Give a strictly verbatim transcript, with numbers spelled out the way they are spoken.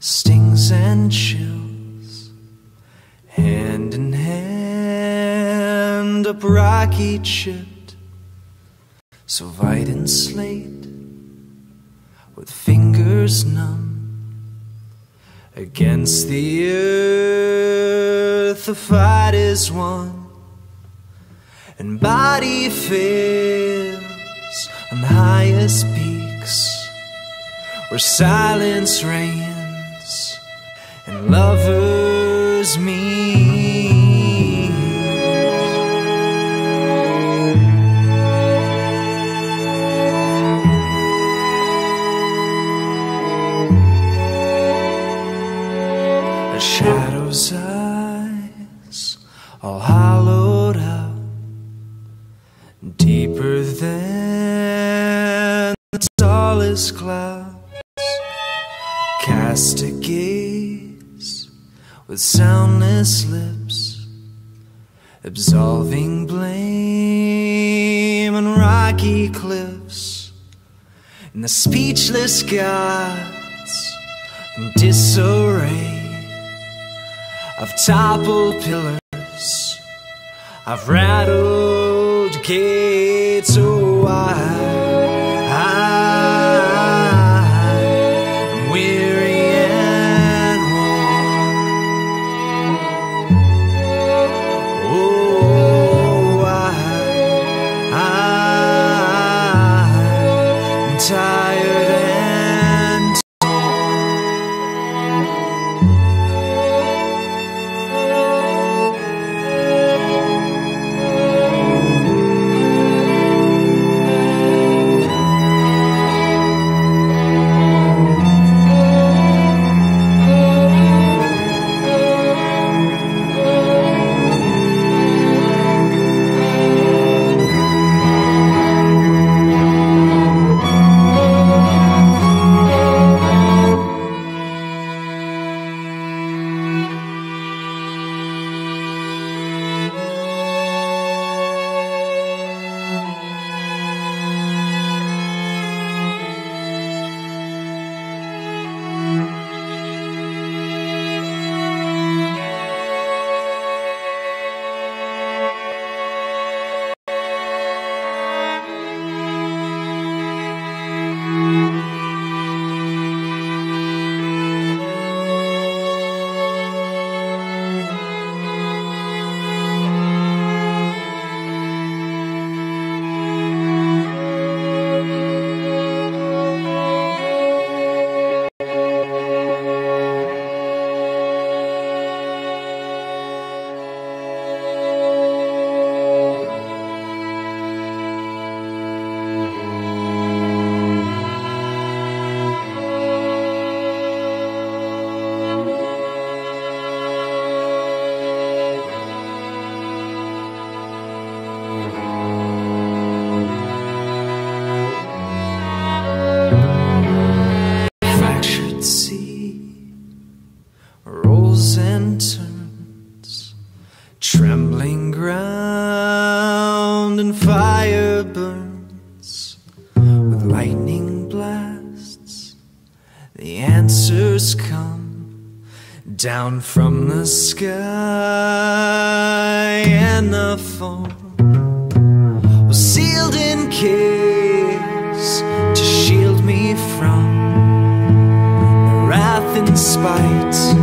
stings and chills, hand in hand up rocky chipped, so white and slate, with fingers numb. Against the earth the fight is won, and body fails on the highest peaks, where silence reigns and lovers meet. A shadow's eyes, all hollowed out, deeper than the tallest clouds, cast a gaze with soundless lips, absolving blame on rocky cliffs, and the speechless gods in disarray. I've toppled pillars, I've rattled gates, oh I, I'm weary and worn. Oh I, I'm tired and and turns, trembling ground and fire burns, with lightning blasts the answers come down from the sky, and the foam was sealed in case to shield me from the wrath and spite